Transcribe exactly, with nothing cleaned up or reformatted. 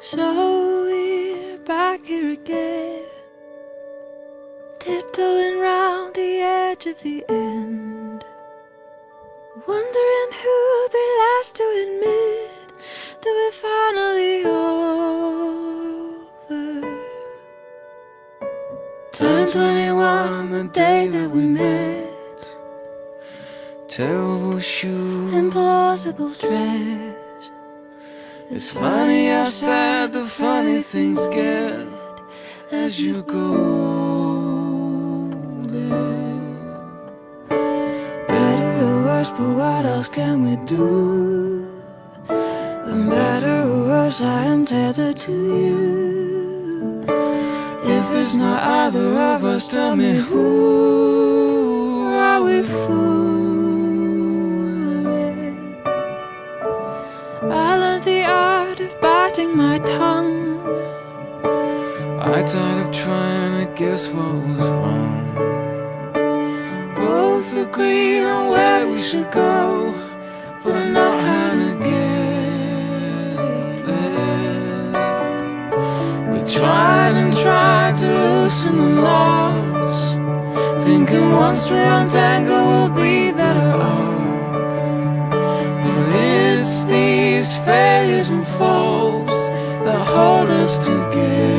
So we're back here again, tiptoeing round the edge of the end, wondering who'll be last to admit that we're finally over. Turned twenty-one on the day that we met, terrible shoes, implausible dress. It's funny how sad the funny things get as you grow older. Better or worse, but what else can we do? When better or worse, I am tethered to you. If it's not either of us, tell me who are we fooling? I learned the art of biting my tongue. I tired of trying to guess what was wrong. Both agreed on where we should go, but not how to get there. We tried and tried to loosen the knots, thinking once we untangle we'll be better off. But it's these failures and faults that hold us together.